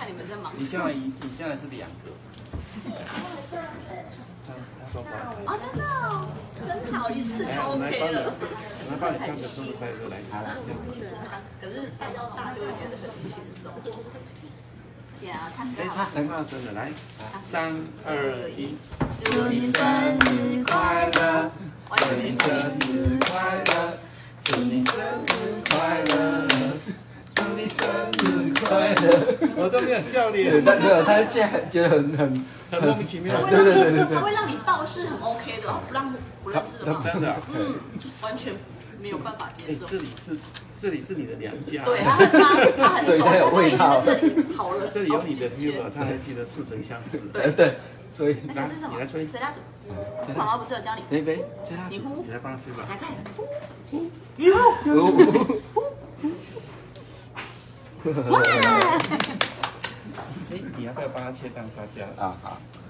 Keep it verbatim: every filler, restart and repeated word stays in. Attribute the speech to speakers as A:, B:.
A: 看你们在忙
B: 你
A: 什么。
B: 将来你将来是两个。他他说
A: 哦，真的哦，真好，一次就 OK 了。
B: 我来帮你唱个生日快乐来，这样子。
A: 可是带到大就会觉得很轻松。呀，唱歌
B: 哎，他很大声的，来，三二一，
A: 祝你生日快乐，
B: 祝你生日快乐，祝你生日快乐，祝你生日快乐。我都没有笑脸，
C: 但没有，他现在觉得很很
B: 很莫名其妙。
C: 对对对对对，
A: 他会让你报是很 OK 的，然后不让不认识的话，
B: 真的，
A: 嗯，完全没有办法接
B: 哎，
A: 受。
B: 这里是这里是你的娘家，
A: 对，他他他很熟，
C: 所以他有味道
A: 他已经在这里好了，
B: 这里有你的
A: 好几天
B: feel，他还记得似曾相识。
C: 对对，所以
A: 那这是什么？
B: 你来吹
A: 吹蜡烛。妈妈不是有教你？
C: 对对，接他
A: 你呼，
B: 你来帮他吹吧。
A: 来看。哇！
B: 哎，你要不要帮他切蛋糕加？
C: 啊好。